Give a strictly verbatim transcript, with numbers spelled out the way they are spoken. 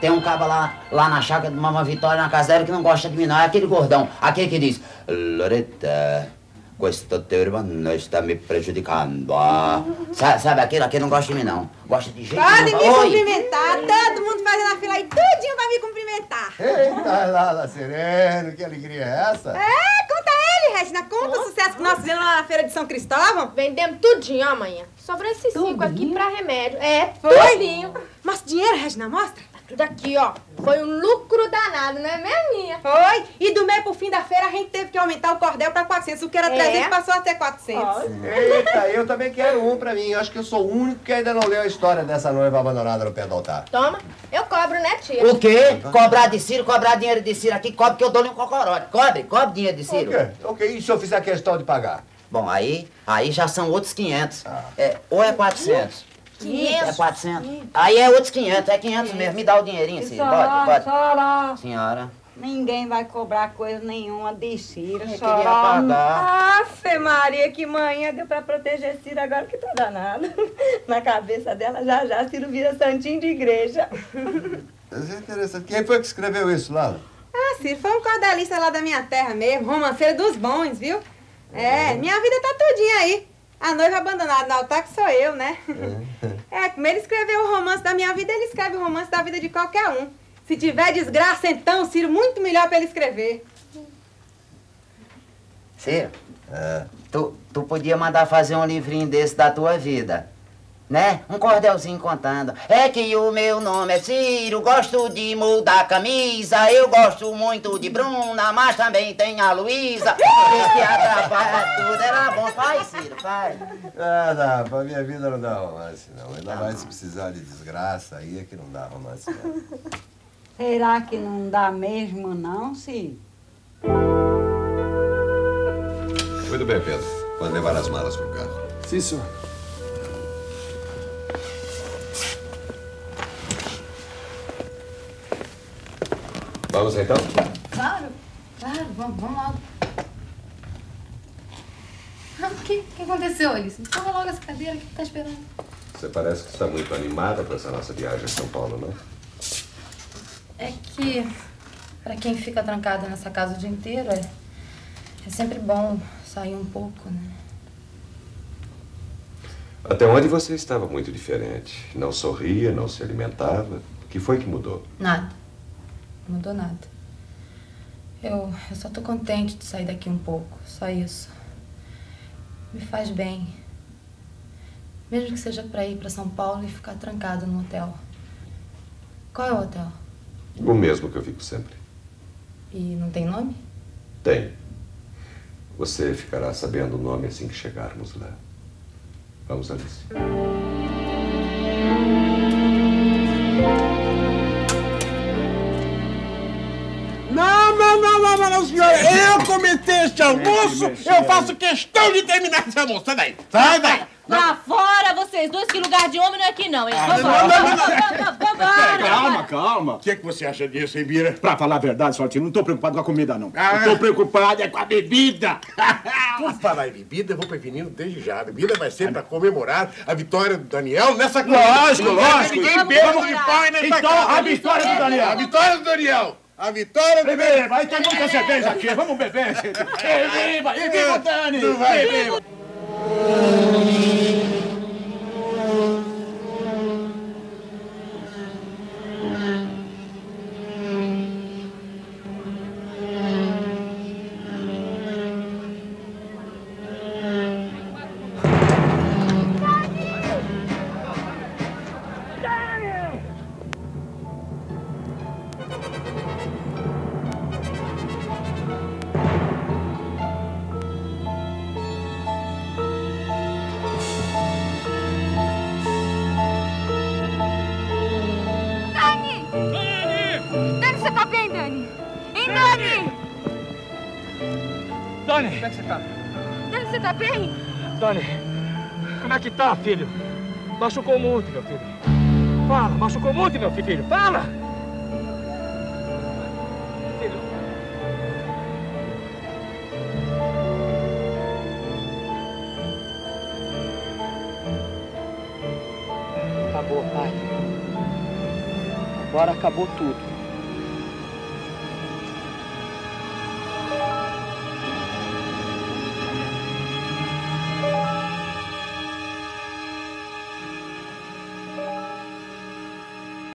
Tem um caba lá, lá na chácara de Mamãe Vitória, na casa dela, que não gosta de mim, não. É aquele gordão, aquele que diz: Loreta, questo teu irmão está me prejudicando. Ah. Sabe, sabe aquele? Aquele não gosta de mim, não. Gosta de jeito Pode nenhum. me Oi. cumprimentar, todo mundo fazendo a fila aí, tudinho pra me cumprimentar. Eita, Lala Sereno, que alegria é essa? É, conta ele, Regina, conta o sucesso que nós fizemos lá na feira de São Cristóvão. Vendemos tudinho, ó, manhã. Sobrou esses cinco aqui pra remédio. É, Foi? tudinho. Mostra o dinheiro, Regina, mostra. Tudo aqui, ó. Foi um lucro danado, não é mesmo, minha? Foi. E do meio pro fim da feira a gente teve que aumentar o cordel pra quatrocentos. O que era É. trezentos passou a ser quatrocentos. Eita, eu também quero um pra mim. Eu acho que eu sou o único que ainda não leu a história dessa noiva abandonada no pé do altar. Toma. Eu cobro, né, tia? O quê? Cobrar de Ciro, cobrar dinheiro de Ciro aqui, cobre que eu dou-lhe um cocorote. Cobre, cobre dinheiro de Ciro. O quê? Ok, e se eu fizer questão de pagar? Bom, aí, aí já são outros quinhentos. É, ou é quatrocentos? quinhentos. É quatrocentos. Aí é outros quinhentos, é quinhentos mesmo. Me dá o dinheirinho, Ciro. Pode, pode. Senhora, Senhora. ninguém vai cobrar coisa nenhuma de Ciro, Eu queria senhora. pagar. Afe Maria, que manhã deu pra proteger Ciro agora que tá danado. Na cabeça dela, já já Ciro vira santinho de igreja. Isso é interessante. Quem foi que escreveu isso, Lala? Ah, Ciro, foi um cordelista lá da minha terra mesmo, romanceiro dos bons, viu? É, minha vida tá tudinha aí. A noiva abandonada no altar que sou eu, né? É, como ele escreveu o romance da minha vida, ele escreve o romance da vida de qualquer um. Se tiver desgraça, então, Ciro, muito melhor pra ele escrever. Ciro, É. tu, tu podia mandar fazer um livrinho desse da tua vida, né? Um cordelzinho contando. É que o meu nome é Ciro, gosto de mudar camisa, eu gosto muito de Bruna, mas também tem a Luísa, que atrapalha tudo. Era bom. Faz, Ciro, faz. Ah, não, pra minha vida não dá romance, não. Ainda mais se precisar de desgraça, aí é que não dá romance, não. Será que não dá mesmo, não, Ciro? Muito bem, Pedro. Pode levar as malas pro carro. Sim, senhor. Vamos então? Claro, claro, vamos, vamos logo. O que, que aconteceu, Alice? Empurra logo essa cadeira, o que tá esperando? Você parece que está muito animada com essa nossa viagem a São Paulo, não? É que, pra quem fica trancado nessa casa o dia inteiro, é, é sempre bom sair um pouco, né? Até onde você estava muito diferente. Não sorria, não se alimentava. O que foi que mudou? Nada. Não mudou nada. Eu, eu só tô contente de sair daqui um pouco, só isso. Me faz bem. Mesmo que seja pra ir pra São Paulo e ficar trancado no hotel. Qual é o hotel? O mesmo que eu fico sempre. E não tem nome? Tem. Você ficará sabendo o nome assim que chegarmos lá. Vamos, Alice. Não, não, não, não, não, não, senhora. Eu comecei esse almoço, eu faço questão de terminar esse almoço. Sai daí, sai daí. Pra fora, vocês dois, que lugar de homem não é aqui não, hein? não, Vambora, não, não, não. vambora, vambora. Calma, calma. O que, é que você acha disso, hein, Bira? Pra falar a verdade, Sortinho, não tô preocupado com a comida, não. Eu tô preocupado é com a bebida. Por falar em bebida, eu vou prevenindo desde já. A bebida vai ser pra comemorar a vitória do Daniel nessa corrida. Lógico, Não deve lógico. Ninguém Vamos beba comemorar. de pai nessa Então, casa. a vitória do Daniel. A vitória do Daniel. A vitória do Bebê, vai ter muita cerveja aqui. Vamos beber, gente. E viva, e viva o Dani. Não vai. E viva. Dani! Como é que você tá? Dani, você tá bem? Dani, como é que tá, filho? Machucou muito, meu filho. Fala, machucou muito, meu filho. Fala! Filho. Acabou, pai. Agora acabou tudo.